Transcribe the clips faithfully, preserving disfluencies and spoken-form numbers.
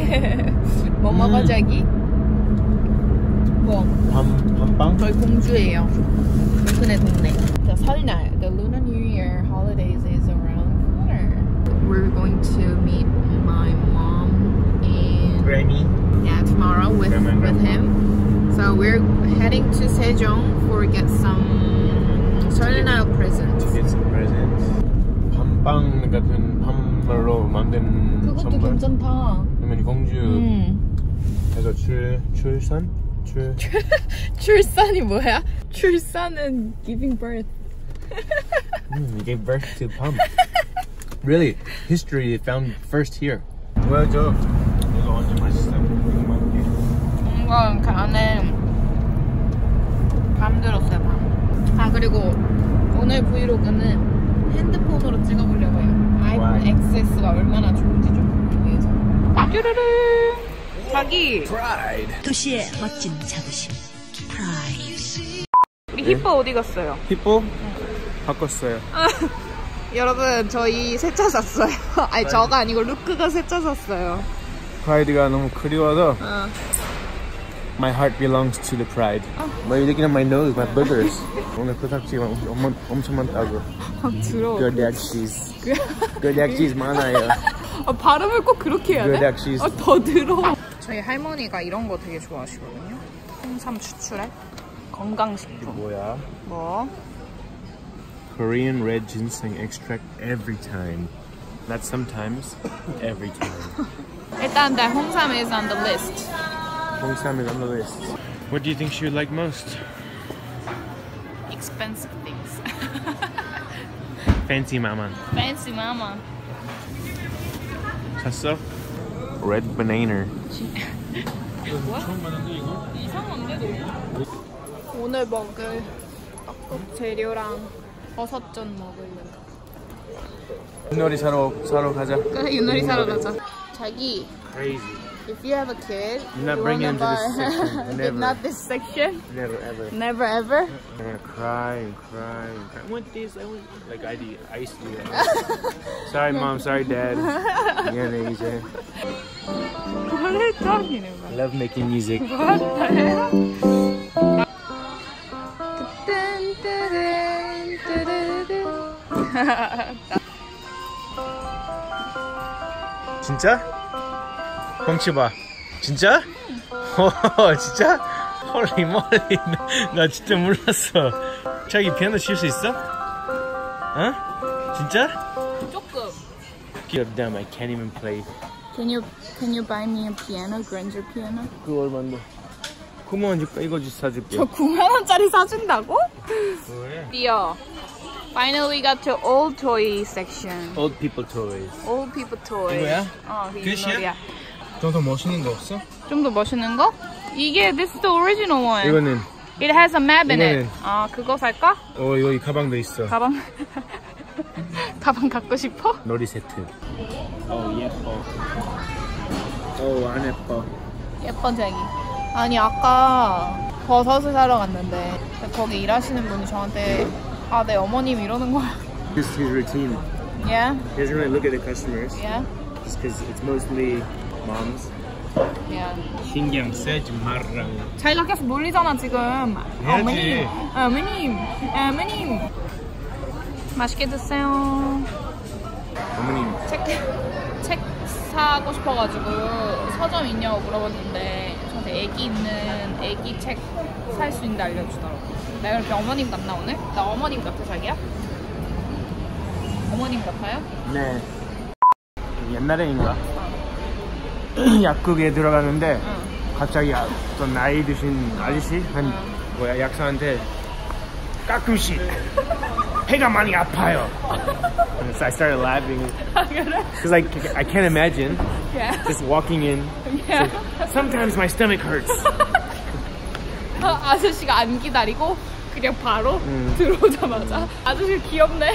뭐 먹어 자기? 뭐? 밤, 밤빵? 저희 공주예요. 동네 동네. The 설날, the Lunar New Year holidays is around the corner. We're going to meet my mom and Granny. yeah tomorrow with with him. So we're heading to Sejong for get some 설날 presents. To get some presents. 밤빵 같은 밤으로 만든 그것도 선물. 괜찮다. 그러면 공주 음. 해서 출 출산 출 출산이 뭐야? 출산은 giving birth. mm, you gave birth to Pam. Really, history found first here. 보여줘. 이거 완전 맛있어. 이거 맛있게. 이건 그 안에 밤 들었어요 밤. 아 그리고 오늘 브이로그는 핸드폰으로 찍어보려고 해요. 아이폰 엑스에스가 얼마나 좋은지 좀 보기 위해서. 쭈르르 자기 Pride. 도시의 멋진 자부심 프라이드. 우리 히뻐 어디 갔어요? 히포? 바꿨어요. 여러분 저희 세차 샀어요. 아니 저가 아니고 루크가 세차 샀어요. 프라이드가 너무 그리워서 어. My heart belongs to the pride. Why are you looking at my nose, my boogers? 오늘 코딱지가 엄청, 엄청 많다고. 아 들어. Good axes. Good axes 많아요. 아, 발음을 꼭 그렇게 해야 돼? Good axes. 아, 더 들어. 저희 할머니가 이런 거 되게 좋아하시거든요. 홍삼 추출액, 건강식품. 뭐야? 뭐? Korean red ginseng extract every time. Not sometimes, every time. 일단 that 홍삼 is on the list. 홍삼 is on the list. What do you think she would like most? Expensive things. Fancy mama. Fancy mama. 샀어? Red banana. 뭐야? 이상한데 너? 오늘 먹을 떡국 재료랑 버섯전 먹으려고. 윷놀이 사러 사러 가자. 그래 윷놀이 사러 가자. 자기. Crazy. If you have a kid, Do not you bring wanna him to this buy- section. Never. Not this section. Never ever. Never ever. I'm gonna cry and cry and cry. I want this. I want like I do. I used to do that. Sorry, mom. Sorry, dad. 미안해 이제. What are you talking I about? love making music. What the hell? 진짜? 뻥치봐. 진짜? 어, 진짜? 헐리 멀리. 나 진짜 몰랐어. 자기 피아노 칠 수 있어? 어? 진짜? 조금. Damn, I can't even play. Can you can you buy me a piano, Granger piano? 그거 얼마인데? 구만 원 줄까? 이거 사줄게. 저 구만 원짜리 사준다고? 왜? Deal. Finally we got to old toy section. Old people toys. Old people toys. 이거야? 어, 그 끝이야? 윷놀이야. 좀 더 멋있는 거 없어? 좀 더 멋있는 거? 이게 this is the original one. 이거는 It has a map in it. 이거는- 아, 그거 살까? 어 이거 이 가방도 있어. 가방. 가방 갖고 싶어? 놀이 세트. 어 예뻐. 어안 예뻐. 예쁜 자기. 아니 아까 버섯을 사러 갔는데 거기 일하시는 분이 저한테 아, 내 어머님 이러는 거야. This is his routine. Yeah? He doesn't really look at the customers. Yeah? Just because it's mostly moms. Yeah. 신경 쓰지 말라고. 자기가 계속 놀리잖아 지금. 해야지. 어머님, 어머님, 어머님. 맛있게 드세요. 어머님. 책, 책 사고 싶어가지고 서점 있냐고 물어봤는데 저한테 애기 있는 애기 책 살 수 있는데 알려주더라고. 내가 이렇게 어머님 같나 오늘? 나 어머님 같아 자기야? 어머님 같아요? 네. 옛날에인가? 약국에 들어갔는데 응. 갑자기 어떤 나이 드신 아저씨 한 응. 뭐야 약사한테 가끔씩 배가 많이 아파요. So I started laughing because I I can't imagine Yeah. just walking in. Yeah. Sometimes my stomach hurts. 아저씨가 안 기다리고 그냥 바로 음. 들어오자마자 아저씨 귀엽네.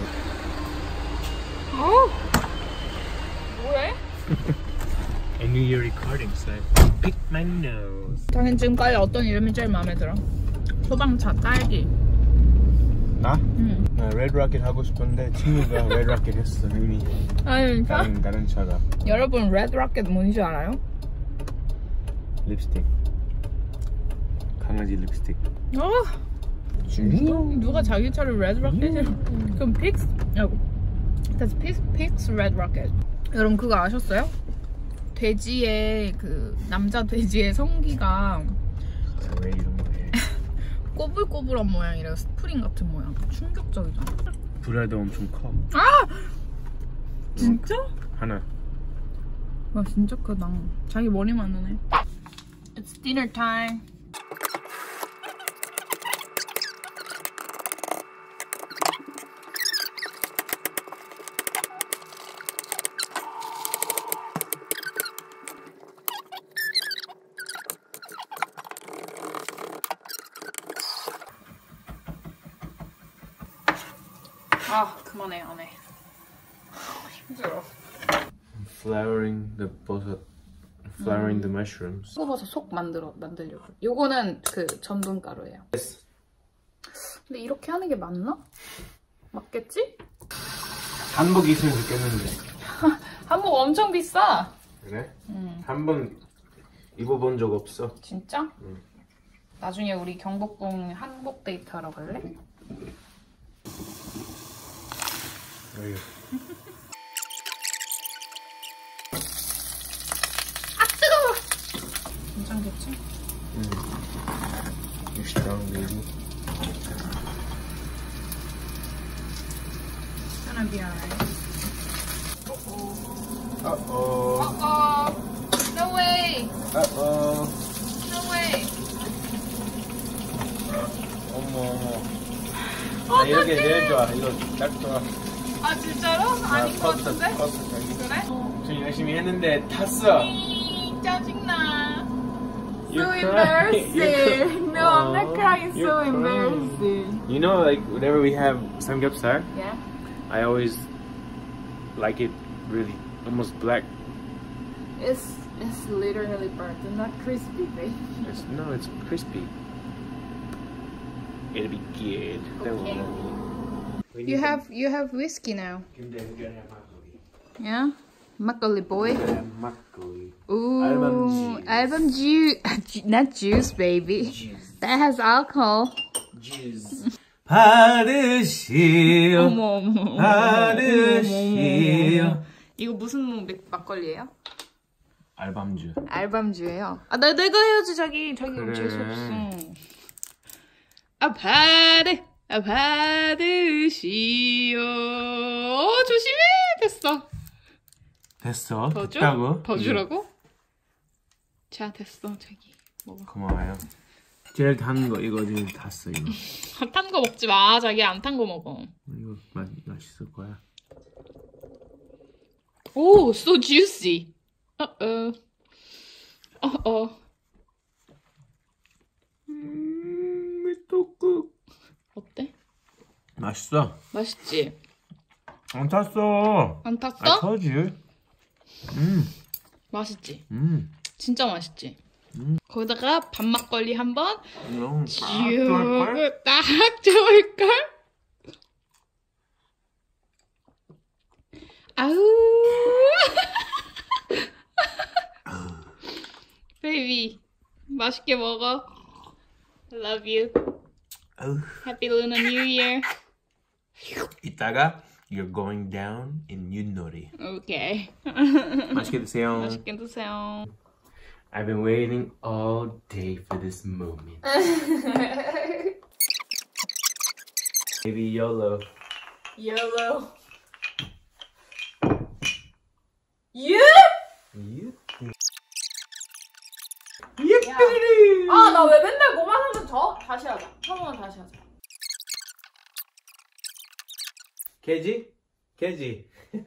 어? 뭐해? A New Year recording site. Pick my nose. 당신 지금까지 어떤 이름이 제일 마음에 들어? 소방차, 딸기. 나? 응. 나 레드 로켓 하고 싶은데 친구가 레드 로켓 했어 이미. 아 진짜? 다른 다른 차가. 여러분 레드 로켓 뭔지 알아요? 립스틱. 강아지 립스틱. 어? 누가 자기 차를 레드 로켓을? 그럼 픽스? 아이고. That's 픽스 픽스 레드 로켓. 여러분 그거 아셨어요? 돼지의 그 남자 돼지의 성기가 왜 이런 거 해? 꼬불꼬불한 모양이래요. 스프링 같은 모양. 충격적이잖아. 브라도 엄청 커. 아! 진짜? 하나. 와 진짜 크다. 자기 머리만 하네. It's dinner time. 아 그만해 안 해. 힘들어. Flowering the 버섯. Flowering the mushrooms. 섞어서 속 만들어 만들려고. 요거는 그 전분가루예요. 근데 이렇게 하는 게 맞나? 맞겠지? 한복 있으면 좋겠는데. 한복 엄청 비싸. 그래? 응. 한 번 입어본 적 없어. 진짜? 응. 나중에 우리 경복궁 한복 데이트 하러 갈래? 어휴. 아 뜨거워. 괜찮겠지? 응. You're strong, baby. It's gonna be alright. Uh-oh. Uh-oh. No way. Uh-oh. No way. 어머, 어머. 나 이렇게 제일 좋아. 이거 딱 좋아. 아 진짜로? 아닌 것 같은데? 컸어, 자기. 그래? 좀 열심히 했는데 탔어. 이, 짜증나. So You're crying. You're embarrassing. cry- No, I'm not Aw, crying. you're So crying. embarrassing. You know, like whenever we have samgyeopsal, Yeah. I always like it really almost black. It's it's literally burnt and not crispy, baby. It's, no, it's crispy. It'll be good. Don't Okay. worry. You have you have whiskey now. 근데 we're gonna have makgeolli. Yeah. Makgeolli boy. We're gonna have makgeolli. Ooh. Album juice. Album juice. Not juice, baby. Juice. That has alcohol. Juice. 받으시오. 어머 어머. 받으시오. 이거 무슨 맥- 막걸리예요? 알밤주. 알밤주예요. 아, 나 내가 해야지 자기. 자기 그래. 재수 없어. 아 받으, 아 받으시오. 어, 조심해. 됐어. 됐어. 더 줘? 됐다고? 더 주라고? 자 됐어 자기. 먹어. 고마워요. 제일 단 거 이거 지금 탔어 이거. 안 탄 거 먹지 마. 자기 안 탄 거 먹어. 이거 맛 맛있을 거야. 오, so juicy. Uh-oh. Uh-oh. 음, 미토국. 어때? 맛있어. 맛있지? 안 탔어. 안 I 탔어? told you. 음, 맛있지? 음. 진짜 맛있지? 음. 거기다가 밥막걸리 한번 너무 쭉 좋을걸? 딱 좋을걸? 아우 베이비 맛있게 먹어. Love you. 아우. Happy Lunar New Year. 이따가 you're going down in 윷놀이. 오케이. 맛있게 드세요. 맛있게 드세요. I've been waiting all day for this moment. Maybe YOLO. YOLO. 유? You? 아, 나 왜 맨날 뭐만 하면 져? 다시 하자. 한 번만 다시 하자. 개지? 개지.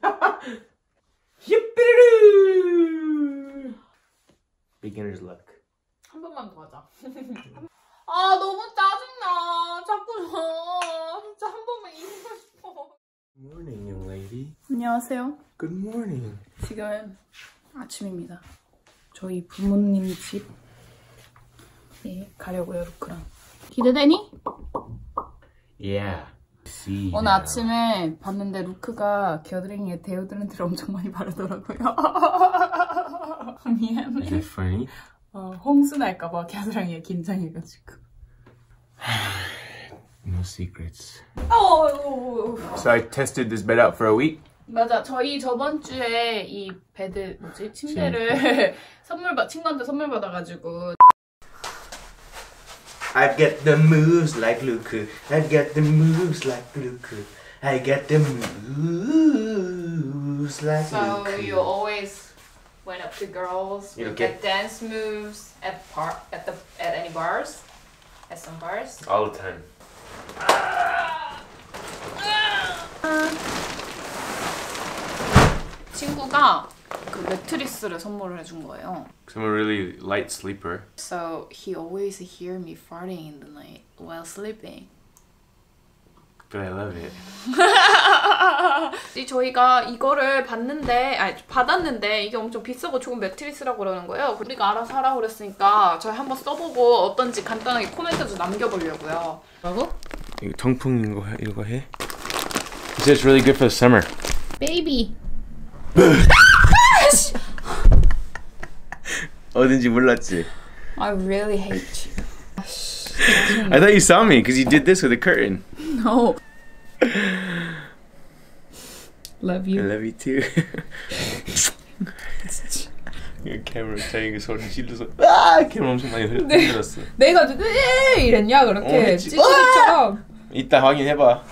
히피르. Beginner's luck. 한 번만 더 하자. 아, 너무 짜증나. 자꾸 저. 진짜 한 번만 이기고 싶어. Good morning, young lady. 안녕하세요. Good morning. 지금은 아침입니다. 저희 부모님 집에 가려고요, 루크랑. 기대되니? Yeah. See 오늘 now. 아침에 봤는데 루크가 겨드랑이에 데오드란트를 엄청 많이 바르더라고요. 미안해. Is it funny? 어, 홍수 날까봐 겨드랑이에 긴장해가지고. No secrets. 어, So I tested this bed out for a week. 맞아. 저희 저번 주에 이 베드 뭐지 침대를 선물 받 친구한테 선물 받아가지고. I get the moves like Luke. I get the moves like Luke. I get the moves like So Luke. you always went up to girls You with get- the dance moves at par at the at any bars, at some bars. All the time. 친구가 그 매트리스를 선물을 해준 거예요. Because I'm a really light sleeper. So he always hear me farting in the night while sleeping. But I love it. 이 저희가 이거를 봤는데, 아니 받았는데 이게 엄청 비싸고 좋은 매트리스라고 그러는 거예요. 우리가 알아서 하라고 그랬으니까 저희 한번 써보고 어떤지 간단하게 코멘트 좀 남겨보려고요. 뭐라고? 이거 통풍 이거 해, 이거 해? It says really good for the summer. Baby. 어딘지 몰랐지? I really hate you. I thought you saw me because you did this with a curtain. No. Love I you. love you too. 이거 캠era 자기가 소리 질러서 아! 캠era 엄청 많이 흔들었어. 내가 에 이랬냐 그렇게 어, 했지. 찌질이처럼. 이따 확인해봐.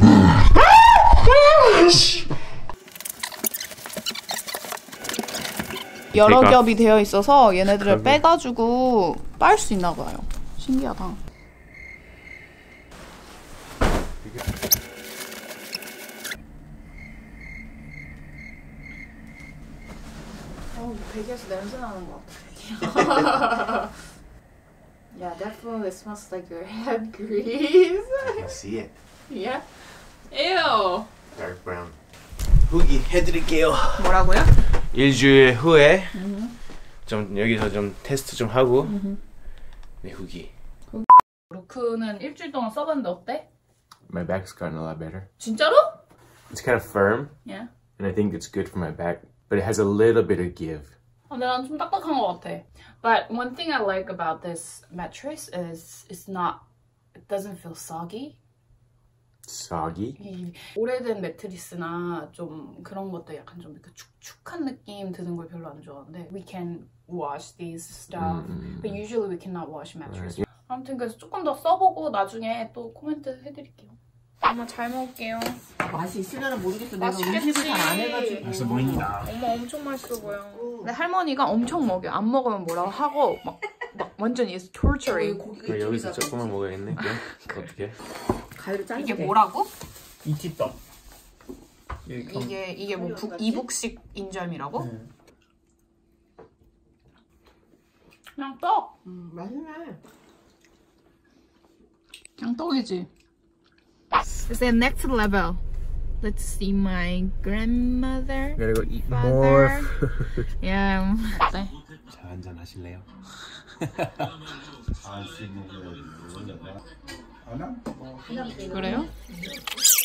여러 그러니까. 겹이 되어 있어서 얘네들을 그러게. 빼가지고 빨 수 있나 봐요. 신기하다. 어, 베개에서 냄새 나는 것 같아. Yeah, definitely smells like your head grease. I can see it. Yeah. Ew. Dark brown. 후기 해드릴게요. 뭐라고요? 일주일 후에 좀 여기서 좀 테스트 좀 하고 내 후기. 루크는 일주일 동안 써봤는데 어때? My back's gotten a lot better. 진짜로? It's kind of firm, Yeah. and I think it's good for my back, but it has a little bit of give. 근데 난 좀 딱딱한 것 같아. But one thing I like about this mattress is it's not, it doesn't feel soggy. Soggy. 이 오래된 매트리스나 좀 그런 것들 약간 좀 이렇게 축축한 느낌 드는 걸 별로 안 좋아하는데 we can wash these stuff, but usually we cannot wash mattress. Right. 아무튼 그래서 조금 더 써보고 나중에 또 코멘트 해드릴게요. 엄마 잘 먹을게요. 맛이 있으려나 모르겠어. 내가 맛있겠지. 음식을 잘 안 해가지고. 맛있어 보인다. 엄마 엄청 맛있어 보여. 근데 할머니가 엄청 먹여. 안 먹으면 뭐라고 하고 막, 막 완전 is torturing. 고기가 그럼 여기서 이쪽이다. 조금만 먹어야겠네. 그럼 어떻게? 가위로 자르면 이게 돼. 뭐라고? 이티떡. 이게 이게 뭐 북, 이북식 인절미라고? 응. 그냥 떡. 음, 맛있네. 그냥 떡이지. It's the next level. Let's see my grandmother. Gotta go eat Father. more. Yeah. 어때? 자, 한잔 하실래요? 그래요?